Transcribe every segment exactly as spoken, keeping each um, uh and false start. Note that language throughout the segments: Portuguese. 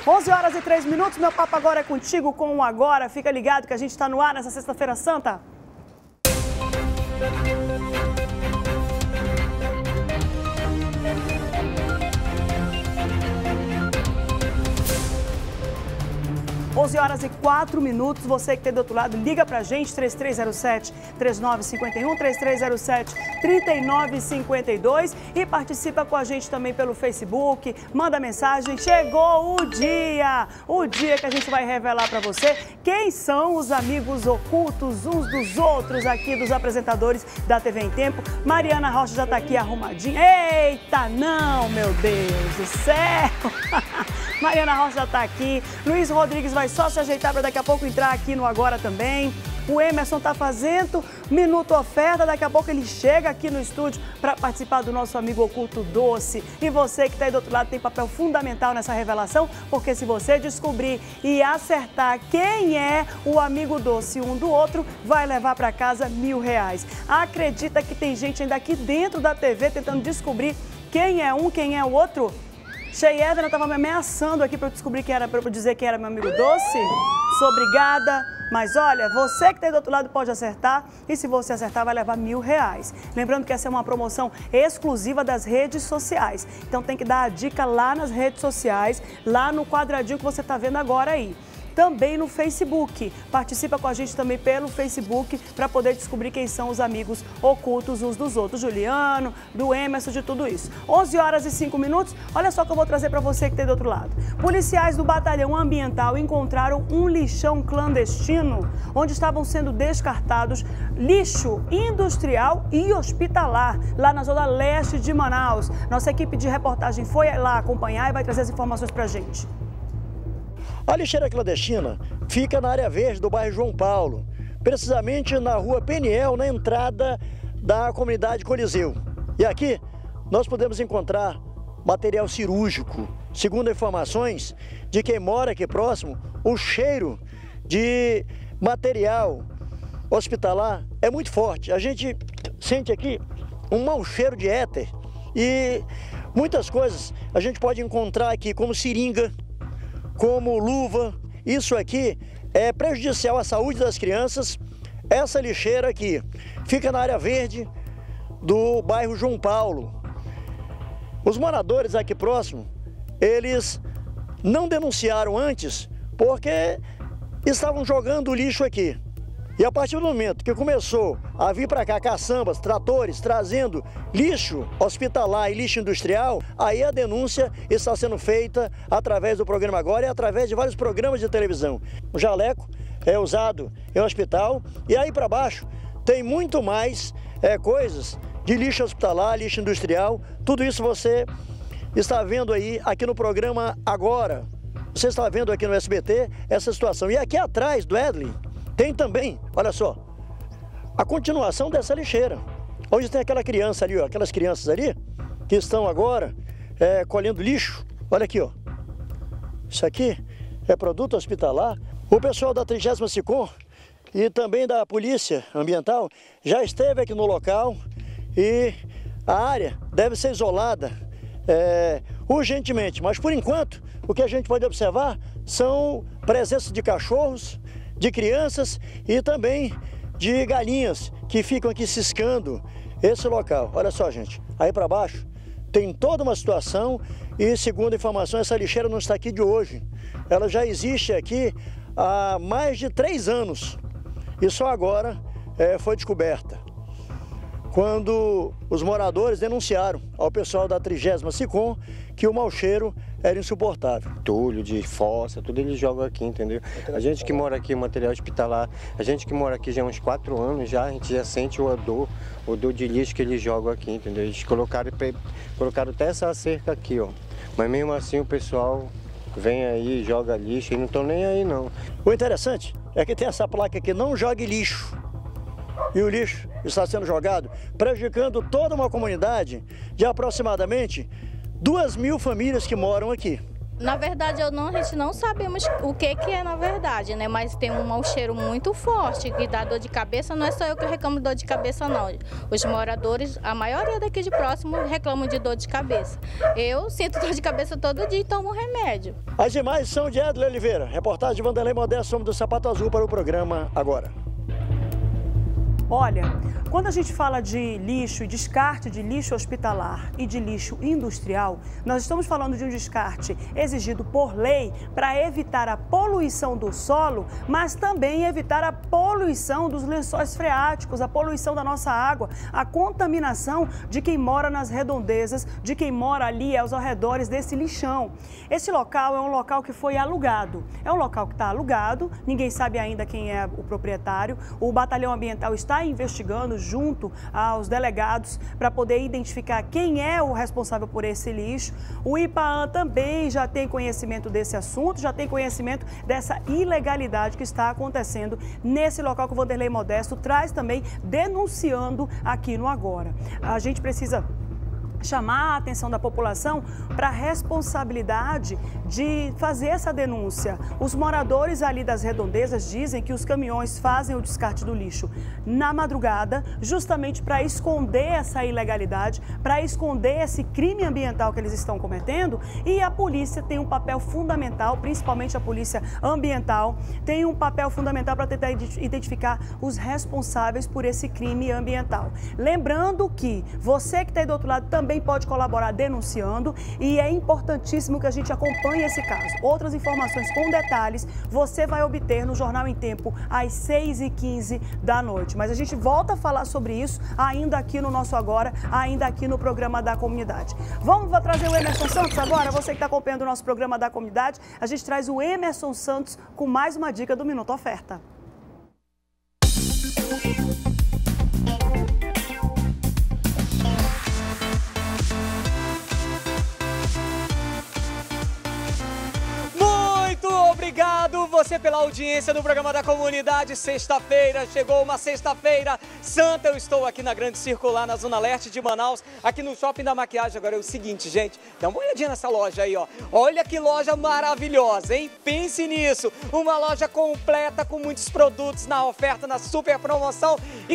onze horas e três minutos, meu papo agora é contigo com o Agora. Fica ligado que a gente está no ar nessa sexta-feira santa. onze horas e quatro minutos, você que está do outro lado, liga pra gente, três três zero sete, três nove cinco um, três três zero sete, três nove cinco dois e participa com a gente também pelo Facebook, manda mensagem. Chegou o dia, o dia que a gente vai revelar pra você quem são os amigos ocultos uns dos outros aqui dos apresentadores da T V em Tempo. Mariana Rocha já tá aqui arrumadinha. Eita, não, meu Deus do céu! Mariana Rocha já tá aqui, Luiz Rodrigues vai só se ajeitar para daqui a pouco entrar aqui no Agora também. O Emerson tá fazendo Minuto Oferta, daqui a pouco ele chega aqui no estúdio para participar do nosso amigo oculto doce. E você que está aí do outro lado tem papel fundamental nessa revelação, porque se você descobrir e acertar quem é o amigo doce um do outro, vai levar para casa mil reais. Acredita que tem gente ainda aqui dentro da T V tentando descobrir quem é um, quem é o outro? Cheyenne estava me ameaçando aqui para eu descobrir quem era, para eu dizer quem era meu amigo doce. Sou obrigada, mas olha, você que está do outro lado pode acertar e se você acertar vai levar mil reais. Lembrando que essa é uma promoção exclusiva das redes sociais. Então tem que dar a dica lá nas redes sociais, lá no quadradinho que você está vendo agora aí. Também no Facebook. Participa com a gente também pelo Facebook para poder descobrir quem são os amigos ocultos uns dos outros. Juliano, do Emerson, de tudo isso. onze horas e cinco minutos. Olha só o que eu vou trazer para você que tem do outro lado. Policiais do Batalhão Ambiental encontraram um lixão clandestino onde estavam sendo descartados lixo industrial e hospitalar, lá na zona leste de Manaus. Nossa equipe de reportagem foi lá acompanhar e vai trazer as informações para a gente. A lixeira clandestina fica na área verde do bairro João Paulo, precisamente na rua Peniel, na entrada da comunidade Coliseu. E aqui nós podemos encontrar material cirúrgico. Segundo informações de quem mora aqui próximo, o cheiro de material hospitalar é muito forte. A gente sente aqui um mau cheiro de éter e muitas coisas a gente pode encontrar aqui, como seringa, como luva. Isso aqui é prejudicial à saúde das crianças. Essa lixeira aqui fica na área verde do bairro João Paulo. Os moradores aqui próximo, eles não denunciaram antes porque estavam jogando lixo aqui. E a partir do momento que começou a vir para cá caçambas, tratores, trazendo lixo hospitalar e lixo industrial, aí a denúncia está sendo feita através do programa Agora e através de vários programas de televisão. O jaleco é usado em hospital e aí para baixo tem muito mais é, coisas de lixo hospitalar, lixo industrial. Tudo isso você está vendo aí aqui no programa Agora. Você está vendo aqui no S B T essa situação. E aqui atrás do Edley tem também, olha só, a continuação dessa lixeira, onde tem aquela criança ali, ó, aquelas crianças ali, que estão agora é, colhendo lixo. Olha aqui, ó. Isso aqui é produto hospitalar. O pessoal da trigésima SICOM e também da Polícia Ambiental já esteve aqui no local e a área deve ser isolada é, urgentemente. Mas, por enquanto, o que a gente pode observar são presença de cachorros, de crianças e também de galinhas que ficam aqui ciscando esse local. Olha só, gente, aí para baixo tem toda uma situação e, segundo informação, essa lixeira não está aqui de hoje. Ela já existe aqui há mais de três anos e só agora é, foi descoberta, quando os moradores denunciaram ao pessoal da trigésima SICOM que o mau cheiro era insuportável. Entulho, de fossa, tudo eles jogam aqui, entendeu? A gente que mora aqui, material hospitalar, a gente que mora aqui já há uns quatro anos já, a gente já sente o odor, o odor de lixo que eles jogam aqui, entendeu? Eles colocaram, colocaram até essa cerca aqui, ó. Mas mesmo assim o pessoal vem aí, joga lixo e não estão nem aí não. O interessante é que tem essa placa aqui, não jogue lixo. E o lixo está sendo jogado, prejudicando toda uma comunidade de aproximadamente duas mil famílias que moram aqui. Na verdade, eu não, a gente não sabemos o que, que é na verdade, né? Mas tem um mau cheiro muito forte que dá dor de cabeça. Não é só eu que reclamo de dor de cabeça, não. Os moradores, a maioria daqui de próximo, reclamam de dor de cabeça. Eu sinto dor de cabeça todo dia e tomo remédio. As imagens são de Edler Oliveira. Reportagem de Vanderlei Modesto, homem do Sapato Azul, para o programa Agora. Olha, quando a gente fala de lixo e descarte de lixo hospitalar e de lixo industrial, nós estamos falando de um descarte exigido por lei para evitar a poluição do solo, mas também evitar a poluição dos lençóis freáticos, a poluição da nossa água, a contaminação de quem mora nas redondezas, de quem mora ali aos arredores desse lixão. Esse local é um local que foi alugado, é um local que está alugado, ninguém sabe ainda quem é o proprietário, o batalhão ambiental está investigando junto aos delegados para poder identificar quem é o responsável por esse lixo. O IPAAM também já tem conhecimento desse assunto, já tem conhecimento dessa ilegalidade que está acontecendo nesse local que o Vanderlei Modesto traz também denunciando aqui no Agora. A gente precisa chamar a atenção da população para a responsabilidade de fazer essa denúncia. Os moradores ali das redondezas dizem que os caminhões fazem o descarte do lixo na madrugada, justamente para esconder essa ilegalidade, para esconder esse crime ambiental que eles estão cometendo, e a polícia tem um papel fundamental, principalmente a polícia ambiental, tem um papel fundamental para tentar identificar os responsáveis por esse crime ambiental. Lembrando que você que está aí do outro lado também também pode colaborar denunciando, e é importantíssimo que a gente acompanhe esse caso. Outras informações com detalhes você vai obter no Jornal em Tempo às seis e quinze da noite. Mas a gente volta a falar sobre isso ainda aqui no nosso Agora, ainda aqui no programa da comunidade. Vamos trazer o Emerson Santos agora? Você que está acompanhando o nosso programa da comunidade, a gente traz o Emerson Santos com mais uma dica do Minuto Oferta. Obrigado você pela audiência do programa da comunidade. Sexta-feira, chegou uma sexta-feira santa. Eu estou aqui na Grande Circular, na Zona Leste de Manaus, aqui no Shopping da Maquiagem. Agora é o seguinte, gente, dá uma olhadinha nessa loja aí, ó. Olha que loja maravilhosa, hein? Pense nisso. Uma loja completa com muitos produtos na oferta, na super promoção. E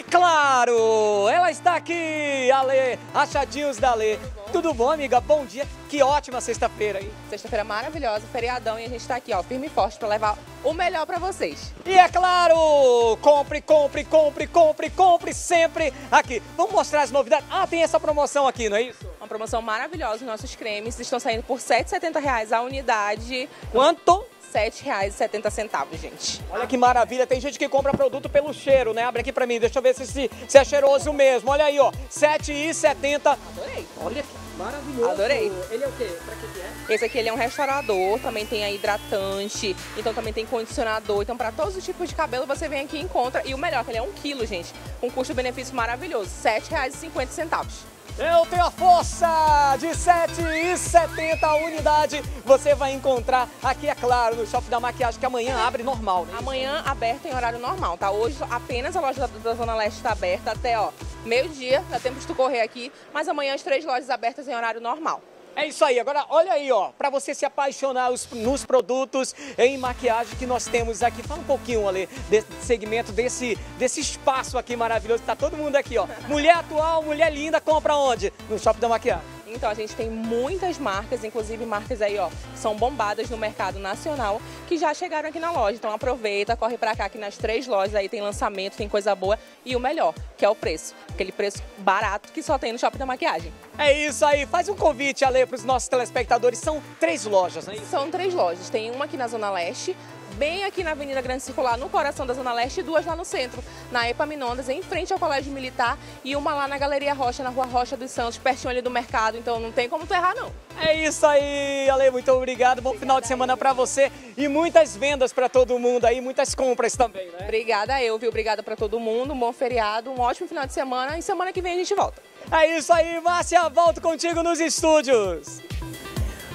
claro, ela está aqui, Ale, Achadinhos da Ale. Tudo bom, amiga? Bom dia. Que ótima sexta-feira, hein? Sexta-feira maravilhosa, feriadão, e a gente tá aqui, ó, firme e forte pra levar o melhor pra vocês. E é claro, compre, compre, compre, compre, compre sempre aqui. Vamos mostrar as novidades. Ah, tem essa promoção aqui, não é isso? Uma promoção maravilhosa, os nossos cremes estão saindo por sete reais e setenta reais a unidade. Quanto? sete reais e setenta centavos, gente. Olha que maravilha, tem gente que compra produto pelo cheiro, né? Abre aqui pra mim, deixa eu ver se, se, se é cheiroso mesmo. Olha aí, ó, sete reais e setenta centavos. Adorei. Olha que maravilhoso. Adorei. Ele é o quê? Pra que que é? Esse aqui ele é um restaurador, também tem a hidratante, então também tem condicionador. Então para todos os tipos de cabelo você vem aqui e encontra. E o melhor, que ele é um quilo, gente, com custo-benefício maravilhoso, sete reais e cinquenta centavos. Eu tenho a força de sete reais e setenta centavos a unidade. Você vai encontrar aqui, é claro, no Shopping da Maquiagem, que amanhã abre normal, né? Amanhã aberto em horário normal, tá? Hoje apenas a loja da, da Zona Leste está aberta até, ó, meio-dia. Dá tempo de tu correr aqui, mas amanhã as três lojas abertas em horário normal. É isso aí, agora olha aí, ó, para você se apaixonar os, nos produtos em maquiagem que nós temos aqui. Fala um pouquinho, Ale, desse segmento, desse, desse espaço aqui maravilhoso, tá todo mundo aqui, ó. Mulher atual, mulher linda, compra onde? No Shopping da Maquiagem. Então a gente tem muitas marcas, inclusive marcas aí, ó, que são bombadas no mercado nacional, que já chegaram aqui na loja. Então aproveita, corre pra cá, que nas três lojas aí tem lançamento, tem coisa boa e o melhor, que é o preço. Aquele preço barato que só tem no Shopping da Maquiagem. É isso aí, faz um convite, Ale, para os nossos telespectadores. São três lojas, né? São três lojas, tem uma aqui na Zona Leste, bem aqui na Avenida Grande Circular, no coração da Zona Leste, e duas lá no centro, na Epaminondas, em frente ao Colégio Militar, e uma lá na Galeria Rocha, na Rua Rocha dos Santos, pertinho ali do mercado, então não tem como tu errar, não. É isso aí, Ale, muito obrigado, bom final de semana para você e muitas vendas para todo mundo aí, muitas compras também, né? Obrigada eu, viu? Obrigada para todo mundo, um bom feriado, um ótimo final de semana, e semana que vem a gente volta. É isso aí, Márcia, volto contigo nos estúdios.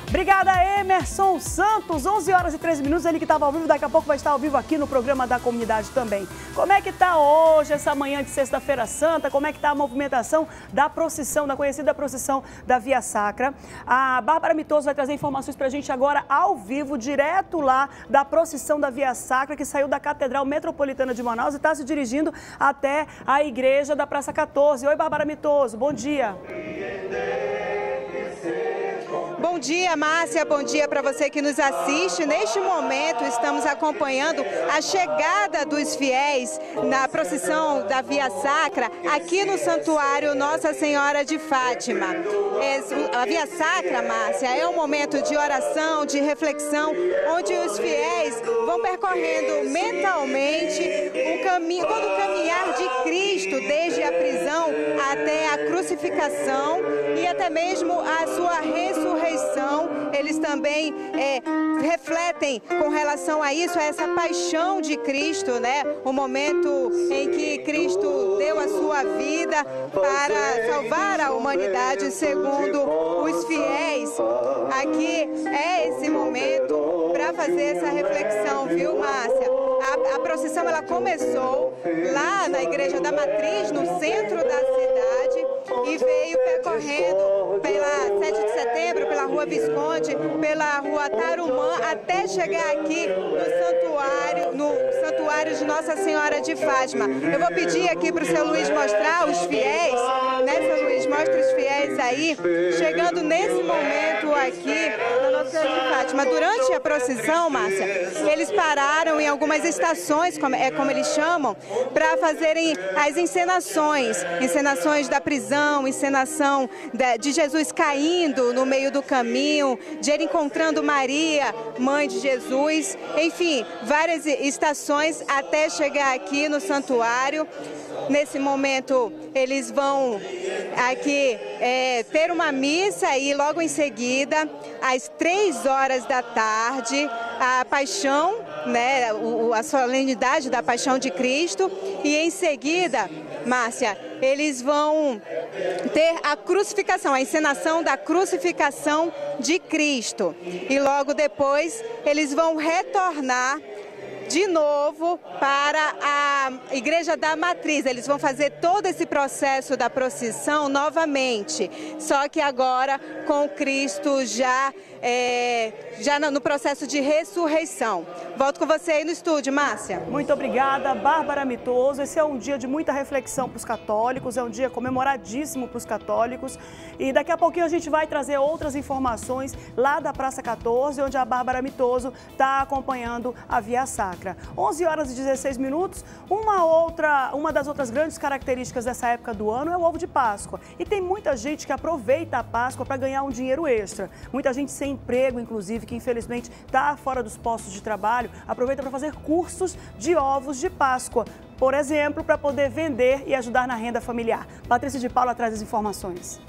Obrigada, Emerson Santos. onze horas e treze minutos, ele que estava ao vivo, daqui a pouco vai estar ao vivo aqui no programa da comunidade também. Como é que está hoje, essa manhã de sexta-feira santa? Como é que está a movimentação da procissão, da conhecida procissão da Via Sacra? A Bárbara Mitoso vai trazer informações para a gente agora ao vivo, direto lá da procissão da Via Sacra, que saiu da Catedral Metropolitana de Manaus e está se dirigindo até a igreja da Praça quatorze. Oi, Bárbara Mitoso, bom dia. Bom dia, Márcia. Bom dia para você que nos assiste. Neste momento, estamos acompanhando a chegada dos fiéis na procissão da Via Sacra aqui no Santuário Nossa Senhora de Fátima. A Via Sacra, Márcia, é um momento de oração, de reflexão, onde os fiéis vão percorrendo mentalmente o caminho, todo o caminhar de Cristo, desde a prisão até a crucificação e até mesmo a sua ressurreição. Eles também é, refletem com relação a isso, a essa paixão de Cristo, né? O momento em que Cristo deu a sua vida para salvar a humanidade, segundo os fiéis. Aqui é esse momento para fazer essa reflexão, viu, Márcia? A, a procissão ela começou lá na Igreja da Matriz, no centro da cidade, e veio percorrendo pela sete de setembro, pela Rua Visconde, pela Rua Tarumã, até chegar aqui no santuário, no santuário de Nossa Senhora de Fátima. Eu vou pedir aqui para o seu Luiz mostrar os fiéis, né, seu Luiz? Mostra os fiéis aí, chegando nesse momento aqui na Nossa Senhora de Fátima. Durante a procissão, Márcia, eles pararam em algumas estações, como, é como eles chamam, para fazerem as encenações, encenações da prisão, encenação de Jesus caindo no meio do caminho, de ele encontrando Maria, mãe de Jesus, enfim, várias estações até chegar aqui no santuário. Nesse momento, eles vão aqui é, ter uma missa e logo em seguida, às três horas da tarde, a paixão, né, o, a solenidade da paixão de Cristo, e em seguida, Márcia, eles vão ter a crucificação, a encenação da crucificação de Cristo. E logo depois, eles vão retornar de novo para a Igreja da Matriz. Eles vão fazer todo esse processo da procissão novamente, só que agora com Cristo já, é, já no processo de ressurreição. Volto com você aí no estúdio, Márcia. Muito obrigada, Bárbara Mitoso. Esse é um dia de muita reflexão para os católicos, é um dia comemoradíssimo para os católicos. E daqui a pouquinho a gente vai trazer outras informações lá da Praça quatorze, onde a Bárbara Mitoso está acompanhando a Via Sacra. onze horas e dezesseis minutos, uma, outra, uma das outras grandes características dessa época do ano é o ovo de Páscoa. E tem muita gente que aproveita a Páscoa para ganhar um dinheiro extra. Muita gente sem emprego, inclusive, que infelizmente está fora dos postos de trabalho, aproveita para fazer cursos de ovos de Páscoa, por exemplo, para poder vender e ajudar na renda familiar. Patrícia de Paula traz as informações.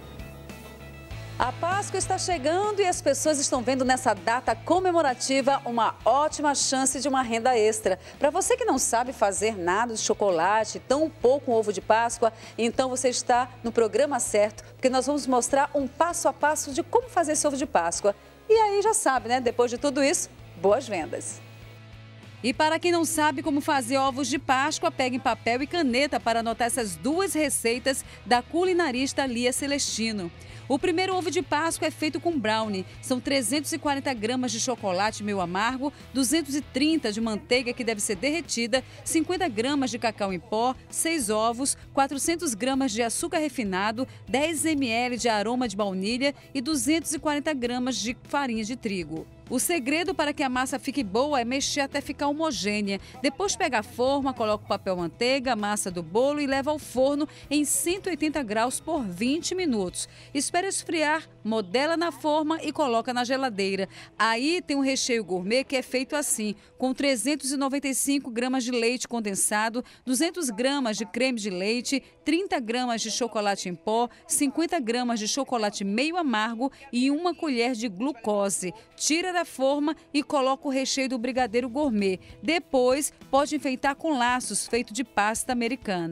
A Páscoa está chegando e as pessoas estão vendo nessa data comemorativa uma ótima chance de uma renda extra. Para você que não sabe fazer nada de chocolate, tão pouco um ovo de Páscoa, então você está no programa certo, porque nós vamos mostrar um passo a passo de como fazer esse ovo de Páscoa. E aí já sabe, né? Depois de tudo isso, boas vendas. E para quem não sabe como fazer ovos de Páscoa, pegue papel e caneta para anotar essas duas receitas da culinarista Lia Celestino. O primeiro ovo de Páscoa é feito com brownie. São trezentos e quarenta gramas de chocolate meio amargo, duzentos e trinta de manteiga que deve ser derretida, cinquenta gramas de cacau em pó, seis ovos, quatrocentas gramas de açúcar refinado, dez mililitros de aroma de baunilha e duzentas e quarenta gramas de farinha de trigo. O segredo para que a massa fique boa é mexer até ficar homogênea. Depois pega a forma, coloca o papel manteiga, a massa do bolo e leva ao forno em cento e oitenta graus por vinte minutos. Espera esfriar, modela na forma e coloca na geladeira. Aí tem um recheio gourmet que é feito assim, com trezentos e noventa e cinco gramas de leite condensado, duzentas gramas de creme de leite, trinta gramas de chocolate em pó, cinquenta gramas de chocolate meio amargo e uma colher de glucose. Tira da forma e coloca o recheio do brigadeiro gourmet. Depois, pode enfeitar com laços feito de pasta americana.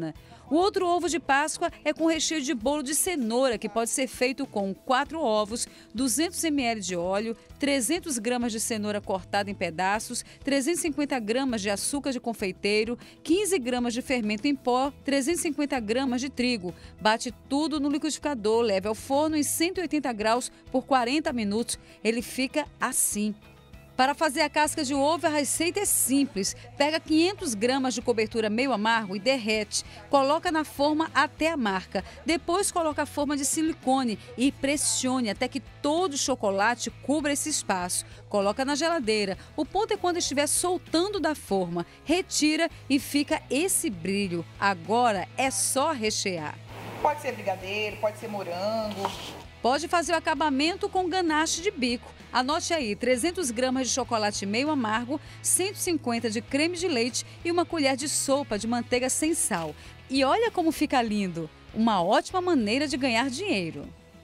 O outro ovo de Páscoa é com recheio de bolo de cenoura, que pode ser feito com quatro ovos, duzentos mililitros de óleo, trezentas gramas de cenoura cortada em pedaços, trezentas e cinquenta gramas de açúcar de confeiteiro, quinze gramas de fermento em pó, trezentas e cinquenta gramas de trigo. Bate tudo no liquidificador, leve ao forno em cento e oitenta graus por quarenta minutos. Ele fica assim. Para fazer a casca de ovo, a receita é simples. Pega quinhentas gramas de cobertura meio amargo e derrete. Coloca na forma até a marca. Depois coloca a forma de silicone e pressione até que todo o chocolate cubra esse espaço. Coloca na geladeira. O ponto é quando estiver soltando da forma. Retira e fica esse brilho. Agora é só rechear. Pode ser brigadeiro, pode ser morango. Pode fazer o acabamento com ganache de bico. Anote aí, trezentas gramas de chocolate meio amargo, cento e cinquenta de creme de leite e uma colher de sopa de manteiga sem sal. E olha como fica lindo! Uma ótima maneira de ganhar dinheiro.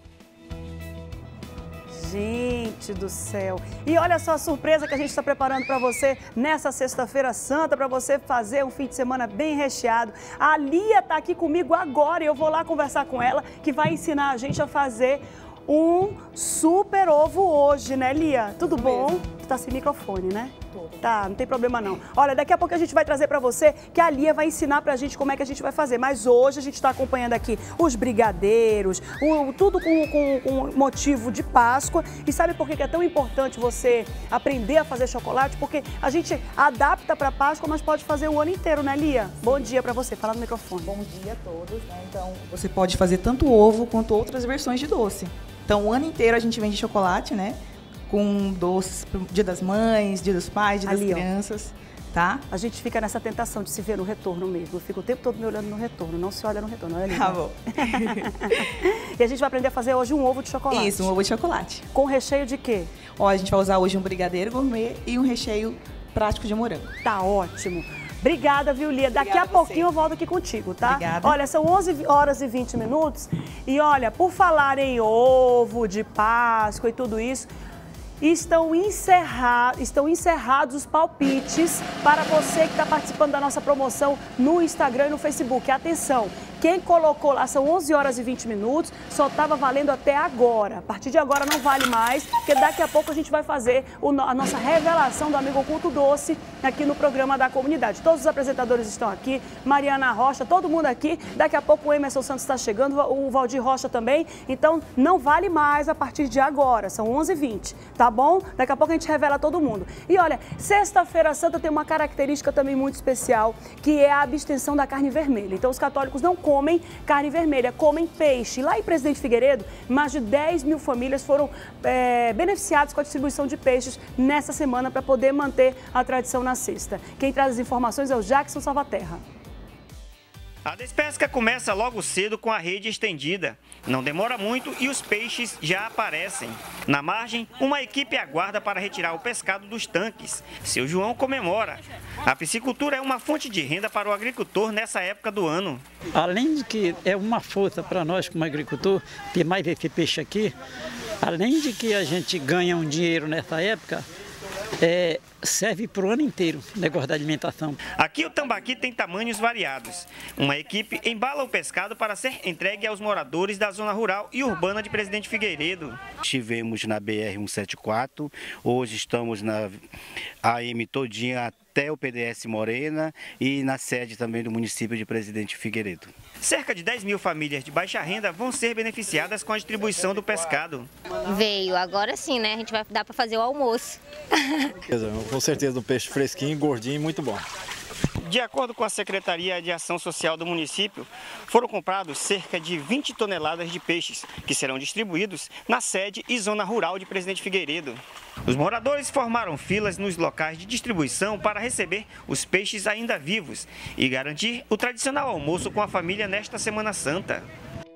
Gente do céu! E olha só a surpresa que a gente está preparando para você nessa sexta-feira santa, para você fazer um fim de semana bem recheado. A Lia está aqui comigo agora e eu vou lá conversar com ela, que vai ensinar a gente a fazer um super ovo hoje, né, Lia? Tudo bom? Tu tá sem microfone, né? Tudo. Tá, não tem problema não. Olha, daqui a pouco a gente vai trazer pra você que a Lia vai ensinar pra gente como é que a gente vai fazer. Mas hoje a gente tá acompanhando aqui os brigadeiros, o, tudo com, com, com motivo de Páscoa. E sabe por que é tão importante você aprender a fazer chocolate? Porque a gente adapta pra Páscoa, mas pode fazer o ano inteiro, né, Lia? Bom dia pra você, fala no microfone. Bom dia a todos, né? Então, você pode fazer tanto ovo quanto outras versões de doce. Então, o ano inteiro a gente vende chocolate, né? Com doces pro Dia das Mães, Dia dos Pais, Dia Ali, das Crianças, tá? A gente fica nessa tentação de se ver no retorno mesmo. Eu fico o tempo todo me olhando no retorno, não se olha no retorno. Olha ali, Tá né? bom. E a gente vai aprender a fazer hoje um ovo de chocolate. Isso, um ovo de chocolate. Com recheio de quê? Ó, a gente vai usar hoje um brigadeiro gourmet e um recheio prático de morango. Tá ótimo. Obrigada, viu, Lia? Daqui Obrigada a pouquinho eu volto aqui contigo, tá? Obrigada. Olha, são onze horas e vinte minutos. E olha, por falar em ovo, de Páscoa e tudo isso, estão, encerra... estão encerrados os palpites para você que está participando da nossa promoção no Instagram e no Facebook. Atenção! Quem colocou lá, são onze horas e vinte minutos, só estava valendo até agora. A partir de agora não vale mais, porque daqui a pouco a gente vai fazer o, a nossa revelação do Amigo Oculto Doce aqui no programa da comunidade. Todos os apresentadores estão aqui, Mariana Rocha, todo mundo aqui. Daqui a pouco o Emerson Santos está chegando, o Valdir Rocha também. Então não vale mais a partir de agora, são onze e vinte, tá bom? Daqui a pouco a gente revela todo mundo. E olha, Sexta-feira Santa tem uma característica também muito especial, que é a abstenção da carne vermelha. Então os católicos não comem comem carne vermelha, comem peixe. Lá em Presidente Figueiredo, mais de dez mil famílias foram é, beneficiadas com a distribuição de peixes nessa semana para poder manter a tradição na sexta. Quem traz as informações é o Jackson Salvaterra. A despesca começa logo cedo com a rede estendida. Não demora muito e os peixes já aparecem. Na margem, uma equipe aguarda para retirar o pescado dos tanques. Seu João comemora. A piscicultura é uma fonte de renda para o agricultor nessa época do ano. Além de que é uma força para nós como agricultor ter mais esse peixe aqui, além de que a gente ganha um dinheiro nessa época, É, serve para o ano inteiro, negócio da alimentação. Aqui o tambaqui tem tamanhos variados. Uma equipe embala o pescado para ser entregue aos moradores da zona rural e urbana de Presidente Figueiredo. Estivemos na B R cento e setenta e quatro, hoje estamos na A M todinha até o P D S Morena e na sede também do município de Presidente Figueiredo. Cerca de dez mil famílias de baixa renda vão ser beneficiadas com a distribuição do pescado. Veio, agora sim, né? A gente vai dar para fazer o almoço. Com certeza, um peixe fresquinho, gordinho e muito bom. De acordo com a Secretaria de Ação Social do município, foram comprados cerca de vinte toneladas de peixes, que serão distribuídos na sede e zona rural de Presidente Figueiredo. Os moradores formaram filas nos locais de distribuição para receber os peixes ainda vivos e garantir o tradicional almoço com a família nesta Semana Santa.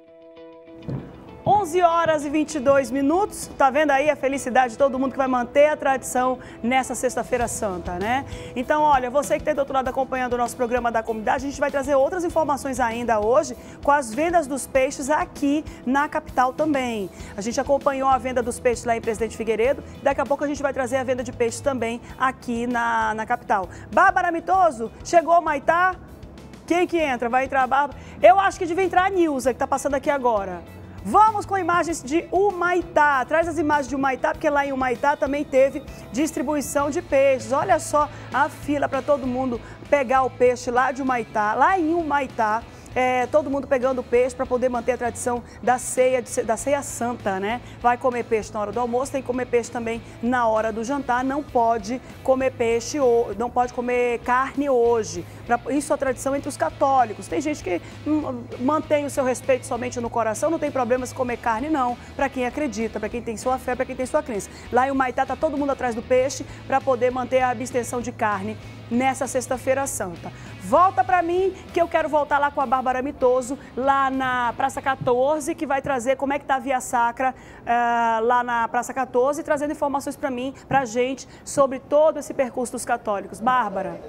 onze horas e vinte e dois minutos, tá vendo aí a felicidade de todo mundo que vai manter a tradição nessa Sexta-feira Santa, né? Então, olha, você que está do outro lado acompanhando o nosso programa da comunidade, a gente vai trazer outras informações ainda hoje com as vendas dos peixes aqui na capital também. A gente acompanhou a venda dos peixes lá em Presidente Figueiredo, daqui a pouco a gente vai trazer a venda de peixes também aqui na, na capital. Bárbara Mitoso, chegou o Maitá? Quem que entra? Vai entrar a Bárbara? Eu acho que devia entrar a Nilza, que está passando aqui agora. Vamos com imagens de Humaitá. Traz as imagens de Humaitá, porque lá em Humaitá também teve distribuição de peixes. Olha só a fila para todo mundo pegar o peixe lá de Humaitá. Lá em Humaitá, é, todo mundo pegando peixe para poder manter a tradição da ceia, da ceia santa, né? Vai comer peixe na hora do almoço, tem que comer peixe também na hora do jantar. Não pode comer peixe, não pode comer carne hoje. Isso é a tradição entre os católicos. Tem gente que mantém o seu respeito somente no coração, não tem problema se comer carne, não. Para quem acredita, para quem tem sua fé, para quem tem sua crença. Lá em Humaitá está todo mundo atrás do peixe para poder manter a abstenção de carne nessa sexta-feira santa. Volta para mim, que eu quero voltar lá com a Bárbara Mitoso, lá na Praça quatorze, que vai trazer como é que está a Via Sacra uh, lá na Praça quatorze, trazendo informações para mim, para a gente, sobre todo esse percurso dos católicos. Bárbara.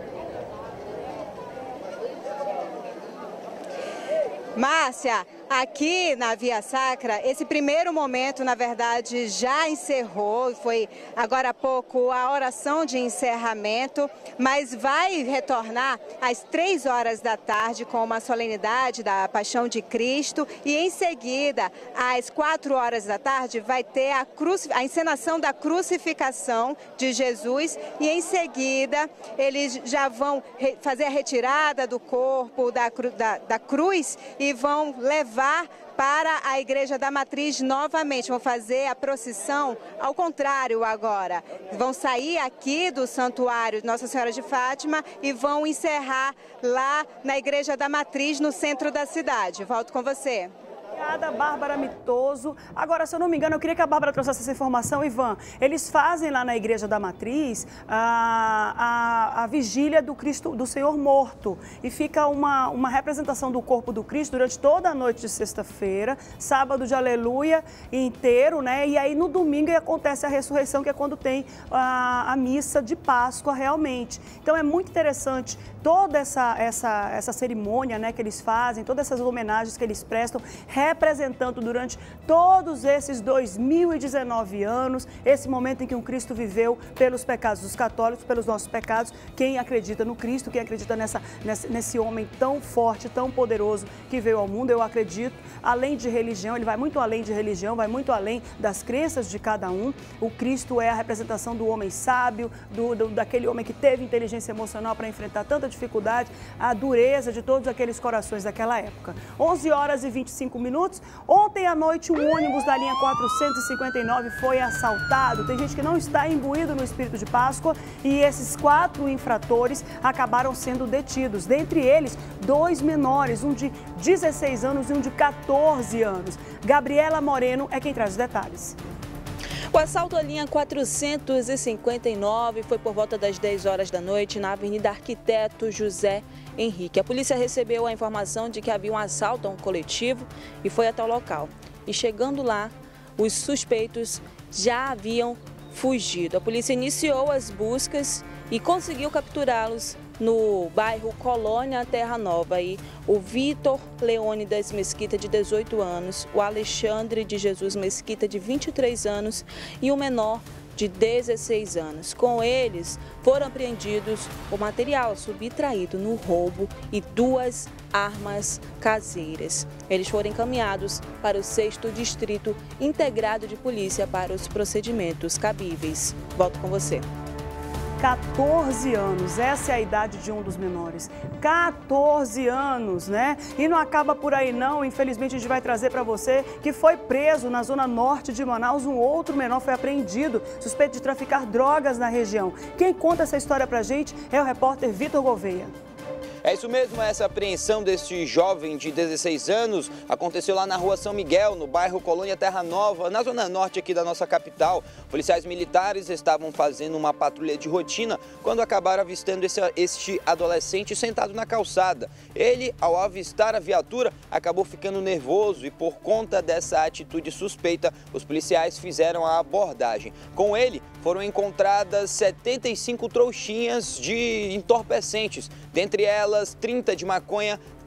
Márcia, aqui na Via Sacra, esse primeiro momento, na verdade, já encerrou, foi agora há pouco a oração de encerramento, mas vai retornar às três horas da tarde com uma solenidade da Paixão de Cristo e em seguida, às quatro horas da tarde, vai ter a, cruci... a encenação da crucificação de Jesus e em seguida eles já vão fazer a retirada do corpo da, cru... da... da cruz e vão levar para a Igreja da Matriz novamente. Vão fazer a procissão ao contrário agora. Vão sair aqui do Santuário Nossa Senhora de Fátima e vão encerrar lá na Igreja da Matriz, no centro da cidade. Volto com você. Obrigada, Bárbara Mitoso. Agora, se eu não me engano, eu queria que a Bárbara trouxesse essa informação, Ivan. Eles fazem lá na Igreja da Matriz a, a, a vigília do Cristo, do Senhor morto. E fica uma, uma representação do corpo do Cristo durante toda a noite de sexta-feira, sábado de aleluia inteiro, né? E aí no domingo acontece a ressurreição, que é quando tem a, a missa de Páscoa realmente. Então é muito interessante toda essa, essa, essa cerimônia, né, que eles fazem, todas essas homenagens que eles prestam, representando durante todos esses dois mil e dezenove anos, esse momento em que um Cristo viveu pelos pecados dos católicos, pelos nossos pecados. Quem acredita no Cristo, quem acredita nessa, nesse, nesse homem tão forte, tão poderoso que veio ao mundo, eu acredito, além de religião, ele vai muito além de religião, vai muito além das crenças de cada um. O Cristo é a representação do homem sábio, do, do, daquele homem que teve inteligência emocional para enfrentar tanta dificuldade, a dureza de todos aqueles corações daquela época. onze horas e vinte e cinco minutos. Ontem à noite, um ônibus da linha quatrocentos e cinquenta e nove foi assaltado. Tem gente que não está imbuído no espírito de Páscoa e esses quatro infratores acabaram sendo detidos. Dentre eles, dois menores, um de dezesseis anos e um de quatorze anos. Gabriela Moreno é quem traz os detalhes. O assalto à linha quatrocentos e cinquenta e nove foi por volta das dez horas da noite na Avenida Arquiteto José Henrique. A polícia recebeu a informação de que havia um assalto a um coletivo e foi até o local. E chegando lá, os suspeitos já haviam fugido. A polícia iniciou as buscas e conseguiu capturá-los no bairro Colônia Terra Nova. E o Vitor Leônidas Mesquita, de dezoito anos, o Alexandre de Jesus Mesquita, de vinte e três anos, e o menor de dezesseis anos. Com eles foram apreendidos o material subtraído no roubo e duas armas caseiras. Eles foram encaminhados para o sexto Distrito Integrado de Polícia para os procedimentos cabíveis. Volto com você. quatorze anos, essa é a idade de um dos menores. quatorze anos, né? E não acaba por aí não, infelizmente a gente vai trazer para você que foi preso na zona norte de Manaus, um outro menor foi apreendido, suspeito de traficar drogas na região. Quem conta essa história pra gente é o repórter Vitor Gouveia. É isso mesmo, essa apreensão deste jovem de dezesseis anos aconteceu lá na rua São Miguel, no bairro Colônia Terra Nova, na zona norte aqui da nossa capital. Policiais militares estavam fazendo uma patrulha de rotina quando acabaram avistando esse, este adolescente sentado na calçada. Ele, ao avistar a viatura, acabou ficando nervoso e por conta dessa atitude suspeita, os policiais fizeram a abordagem. Com ele, foram encontradas setenta e cinco trouxinhas de entorpecentes, dentre elas trinta de maconha,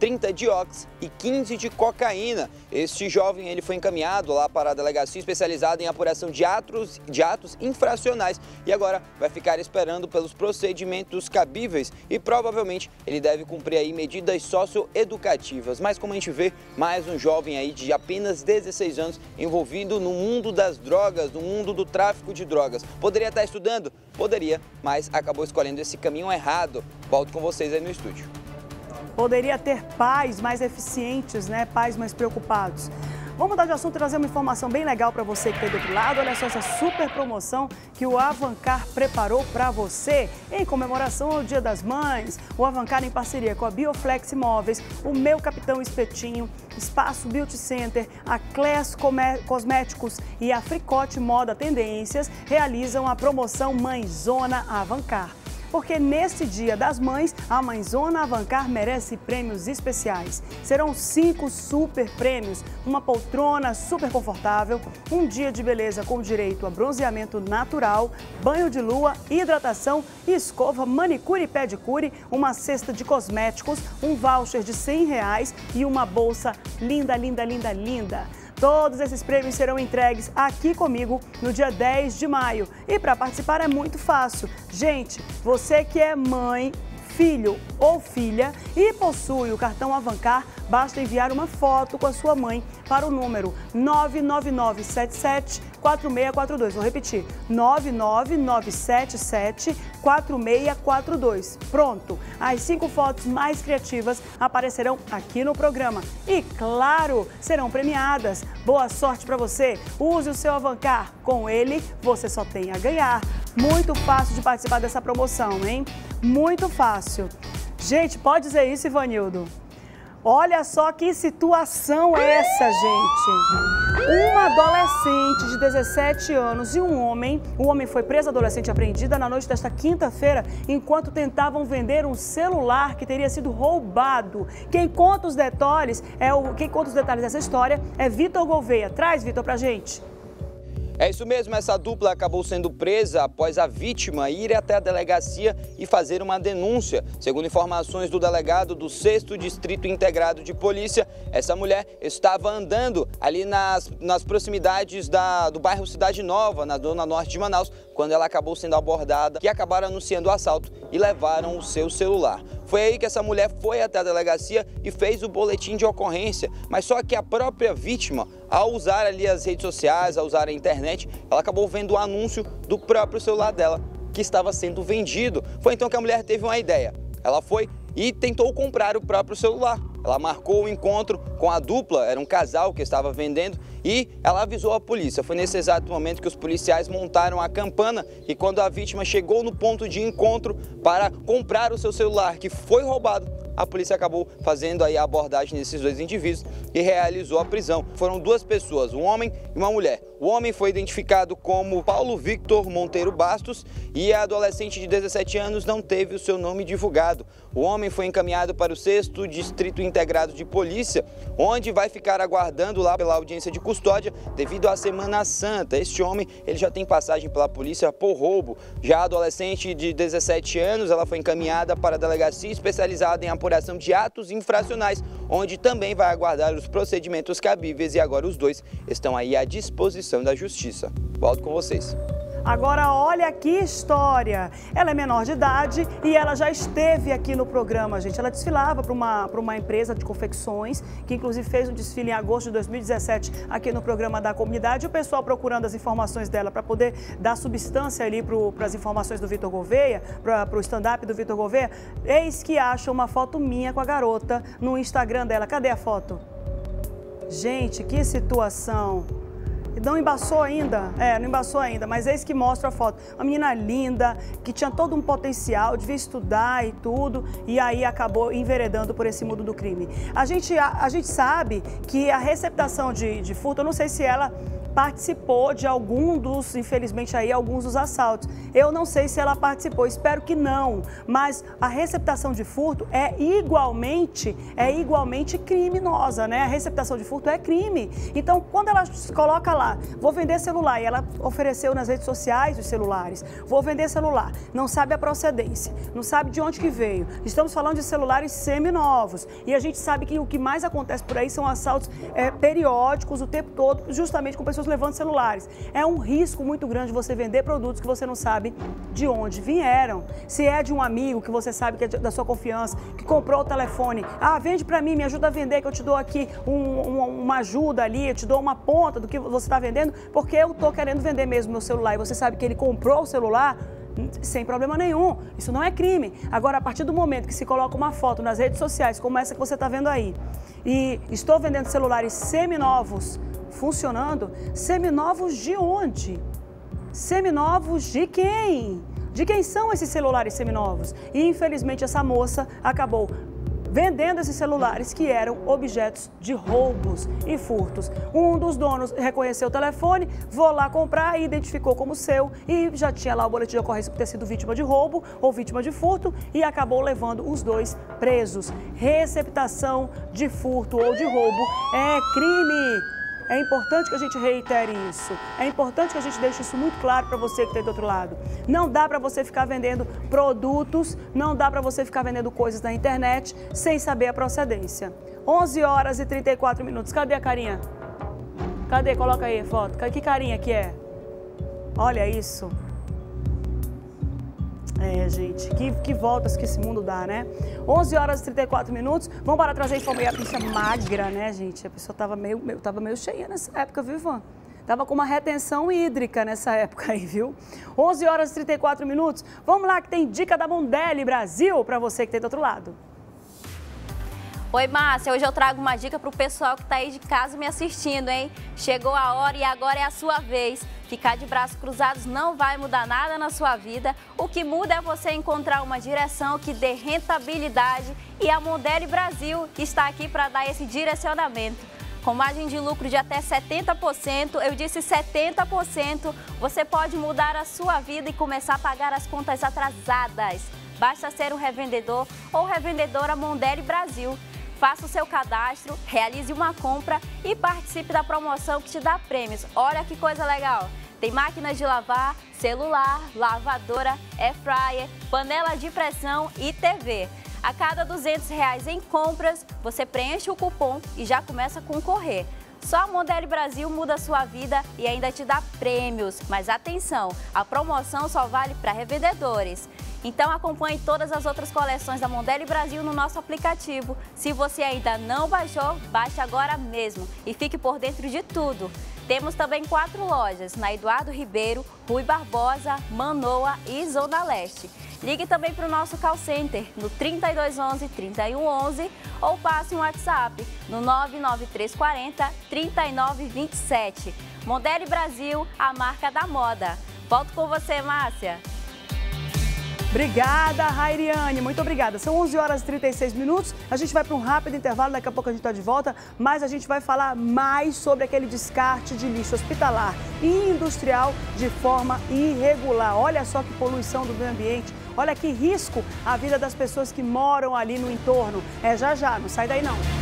trinta de ox e quinze de cocaína. Este jovem ele foi encaminhado lá para a delegacia especializada em apuração de atos, de atos infracionais e agora vai ficar esperando pelos procedimentos cabíveis e provavelmente ele deve cumprir aí medidas socioeducativas. Mas como a gente vê, mais um jovem aí de apenas dezesseis anos envolvido no mundo das drogas, no mundo do tráfico de drogas. Poderia estar estudando? Poderia, mas acabou escolhendo esse caminho errado. Volto com vocês aí no estúdio. Poderia ter pais mais eficientes, né? Pais mais preocupados. Vamos mudar de assunto e trazer uma informação bem legal para você que está do outro lado. Olha só essa super promoção que o Avancar preparou para você em comemoração ao Dia das Mães. O Avancar, em parceria com a Bioflex Imóveis, o Meu Capitão Espetinho, Espaço Beauty Center, a Class Cosméticos e a Fricote Moda Tendências realizam a promoção Mãezona Avancar. Porque neste Dia das Mães, a Mãezona Avancar merece prêmios especiais. Serão cinco super prêmios, uma poltrona super confortável, um dia de beleza com direito a bronzeamento natural, banho de lua, hidratação, escova, manicure e pedicure, uma cesta de cosméticos, um voucher de cem reais e uma bolsa linda, linda, linda, linda. Todos esses prêmios serão entregues aqui comigo no dia dez de maio. E para participar é muito fácil. Gente, você que é mãe, filho ou filha e possui o cartão Avancar, basta enviar uma foto com a sua mãe para o número nove nove nove sete sete quatro seis quatro dois. Vou repetir, nove nove nove sete sete quatro seis quatro dois. Pronto, as cinco fotos mais criativas aparecerão aqui no programa. E, claro, serão premiadas. Boa sorte para você. Use o seu Avancar. Com ele, você só tem a ganhar. Muito fácil de participar dessa promoção, hein? Muito fácil. Gente, pode dizer isso, Ivanildo? Olha só que situação é essa, gente. Uma adolescente de dezessete anos e um homem, o homem foi preso, a adolescente apreendida na noite desta quinta-feira, enquanto tentavam vender um celular que teria sido roubado. Quem conta os detalhes, é o, quem conta os detalhes dessa história é Vitor Gouveia. Traz, Vitor, pra gente. É isso mesmo, essa dupla acabou sendo presa após a vítima ir até a delegacia e fazer uma denúncia. Segundo informações do delegado do sexto Distrito Integrado de Polícia, essa mulher estava andando ali nas, nas proximidades da, do bairro Cidade Nova, na zona norte de Manaus, quando ela acabou sendo abordada e acabaram anunciando o assalto e levaram o seu celular. Foi aí que essa mulher foi até a delegacia e fez o boletim de ocorrência, mas só que a própria vítima, ao usar ali as redes sociais, ao usar a internet, ela acabou vendo o anúncio do próprio celular dela, que estava sendo vendido. Foi então que a mulher teve uma ideia. Ela foi e tentou comprar o próprio celular. Ela marcou o encontro com a dupla, era um casal que estava vendendo, e ela avisou a polícia. Foi nesse exato momento que os policiais montaram a campana e quando a vítima chegou no ponto de encontro para comprar o seu celular, que foi roubado, a polícia acabou fazendo aí a abordagem desses dois indivíduos e realizou a prisão. Foram duas pessoas, um homem e uma mulher. O homem foi identificado como Paulo Victor Monteiro Bastos e a adolescente de dezessete anos não teve o seu nome divulgado. O homem foi encaminhado para o sexto Distrito Integrado de Polícia, onde vai ficar aguardando lá pela audiência de custódia devido à Semana Santa. Este homem ele já tem passagem pela polícia por roubo. Já a adolescente de dezessete anos, ela foi encaminhada para a delegacia especializada em apuração de atos infracionais, onde também vai aguardar os procedimentos cabíveis e agora os dois estão aí à disposição da Justiça. Volto com vocês. Agora, olha que história. Ela é menor de idade e ela já esteve aqui no programa, gente. Ela desfilava para uma, para uma empresa de confecções, que inclusive fez um desfile em agosto de dois mil e dezessete aqui no programa da comunidade. O pessoal procurando as informações dela para poder dar substância ali para as informações do Vitor Gouveia, para o stand-up do Vitor Gouveia. Eis que acha uma foto minha com a garota no Instagram dela. Cadê a foto? Gente, que situação. Não embaçou ainda, é, não embaçou ainda, mas eis que mostra a foto. Uma menina linda, que tinha todo um potencial, devia estudar e tudo, e aí acabou enveredando por esse mundo do crime. A gente, a, a gente sabe que a receptação de, de furto, eu não sei se ela participou de algum dos, infelizmente aí, alguns dos assaltos. Eu não sei se ela participou, espero que não, mas a receptação de furto é igualmente, é igualmente criminosa, né? A receptação de furto é crime. Então, quando ela coloca lá, vou vender celular, e ela ofereceu nas redes sociais os celulares, vou vender celular, não sabe a procedência, não sabe de onde que veio. Estamos falando de celulares seminovos, e a gente sabe que o que mais acontece por aí são assaltos é, periódicos o tempo todo, justamente com pessoas levando celulares. É um risco muito grande você vender produtos que você não sabe de onde vieram. Se é de um amigo que você sabe que é da sua confiança, que comprou o telefone, ah, vende pra mim, me ajuda a vender, que eu te dou aqui um, um, uma ajuda ali, eu te dou uma ponta do que você está vendendo, porque eu tô querendo vender mesmo meu celular, e você sabe que ele comprou o celular, sem problema nenhum, isso não é crime. Agora, a partir do momento que se coloca uma foto nas redes sociais, como essa que você está vendo aí, e estou vendendo celulares seminovos funcionando, seminovos de onde? Seminovos de quem? De quem são esses celulares seminovos? E, infelizmente, essa moça acabou vendendo esses celulares que eram objetos de roubos e furtos. Um dos donos reconheceu o telefone, vou lá comprar e identificou como seu, e já tinha lá o boletim de ocorrência por ter sido vítima de roubo ou vítima de furto, e acabou levando os dois presos. Receptação de furto ou de roubo é crime. É importante que a gente reitere isso. É importante que a gente deixe isso muito claro para você que está do outro lado. Não dá para você ficar vendendo produtos, não dá para você ficar vendendo coisas na internet sem saber a procedência. onze horas e trinta e quatro minutos. Cadê a carinha? Cadê? Coloca aí a foto. Que carinha que é? Olha isso. É, gente, que, que voltas que esse mundo dá, né? onze horas e trinta e quatro minutos. Vamos para trazer informação. A pista magra, né, gente? A pessoa tava meio, meio, tava meio cheia nessa época, viu, Ivan? Tava com uma retenção hídrica nessa época aí, viu? onze horas e trinta e quatro minutos. Vamos lá que tem dica da Mondelez Brasil para você que tem do outro lado. Oi, Márcia, hoje eu trago uma dica para o pessoal que está aí de casa me assistindo, hein? Chegou a hora e agora é a sua vez. Ficar de braços cruzados não vai mudar nada na sua vida. O que muda é você encontrar uma direção que dê rentabilidade, e a Mondelez Brasil está aqui para dar esse direcionamento. Com margem de lucro de até setenta por cento, eu disse setenta por cento, você pode mudar a sua vida e começar a pagar as contas atrasadas. Basta ser um revendedor ou revendedora Mondelez Brasil. Faça o seu cadastro, realize uma compra e participe da promoção que te dá prêmios. Olha que coisa legal! Tem máquinas de lavar, celular, lavadora, air fryer, panela de pressão e T V. A cada duzentos reais em compras, você preenche o cupom e já começa a concorrer. Só a Mondelez Brasil muda a sua vida e ainda te dá prêmios. Mas atenção, a promoção só vale para revendedores. Então acompanhe todas as outras coleções da Mondelez Brasil no nosso aplicativo. Se você ainda não baixou, baixe agora mesmo e fique por dentro de tudo. Temos também quatro lojas, na Eduardo Ribeiro, Rui Barbosa, Manoa e Zona Leste. Ligue também para o nosso call center no trinta e dois onze, trinta e um onze ou passe um WhatsApp no nove nove três quatro zero, três nove dois sete. Mondelez Brasil, a marca da moda. Volto com você, Márcia. Obrigada, Rairiane, muito obrigada. São onze horas e trinta e seis minutos, a gente vai para um rápido intervalo, daqui a pouco a gente está de volta, mas a gente vai falar mais sobre aquele descarte de lixo hospitalar e industrial de forma irregular. Olha só que poluição do meio ambiente, olha que risco a vida das pessoas que moram ali no entorno. É já já, não sai daí não.